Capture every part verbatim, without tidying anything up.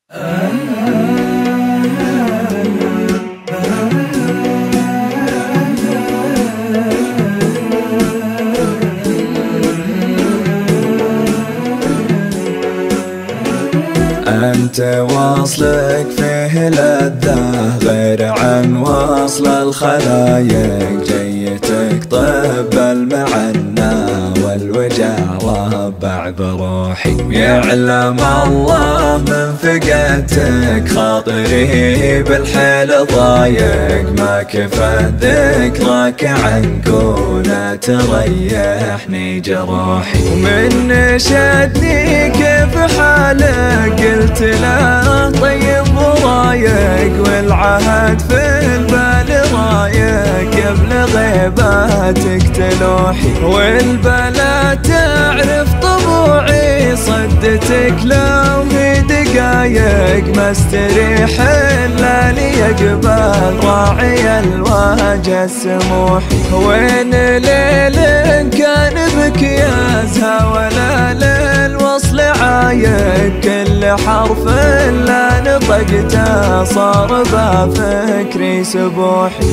أنت واصلك فيه لذة غير عن وصل الخلايق، جيتك طب المعنى والوجع ربع بروحي. يعلم الله من فقدتك خاطري بالحيل ضايق، ما كفى ذكرك عنكونا تريحني جروحي. ومن نشدني كيف حالك قلت له طيب ورايق، والعهد في البال رايق قبل غيباتك تلوحي. والبلا تعرف طبوعي صدتك لو هي دقايق، ما استريح الا ليقبل راعي الوجه السموحي. وين ليل كان بك يا زها ولا للوصل عايق، كل حرف لا نطقته صار بفكري سبوحي.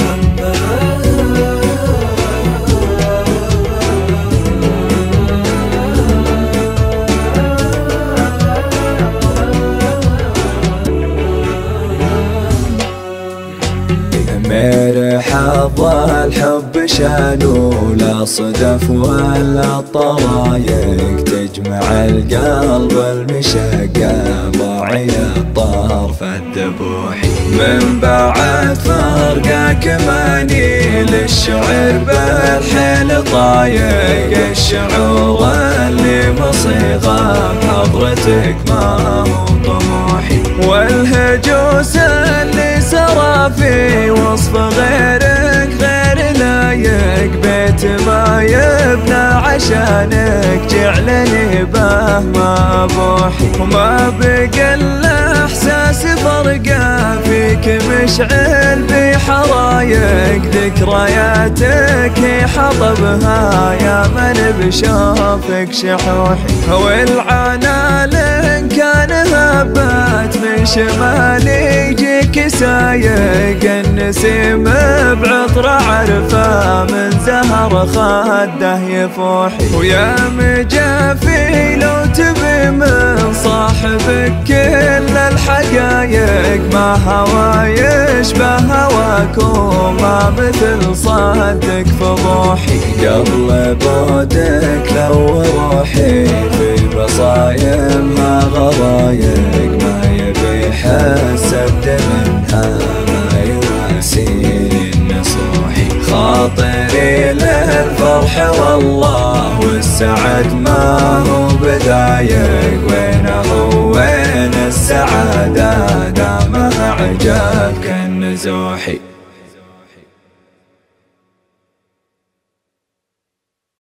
مرحب الحب شانو لا صدف ولا طرايق، تجمع القلب المشقة ضاعي الطرف الذبوحي. من بعد فرقك ماني للشعر بالحيل طايق، الشعور اللي مصيغه بحضرتك ما هو طموحي. والهجوس اللي سرى في وصف غيرك غير لايق، بيت ما يبنى عشانك جعلني به ما بوحي. وما بقى الا احساس فرقه فيك مشعل بحرايق، ذكرياتك هي حطبها يا من بشوفك شحوحي. والعنا لن كان هبات من شمالي يجيك سايق، النسيم بعطر عرفه من زهر خده يفوحي. ويا مجافي لو تبي من صاحبك كل الحقايق، ما هوا يشبه هواك وما مثل صدك فضوحي. قبل بعدك لو روحي في بصايمها غرايق، ما يبي حسد منها ما يواسيني النصوحي. خاطري للفرح والله والسعد ما هو بدايق، وينه وين السعادة دامها عجبك النزوحي.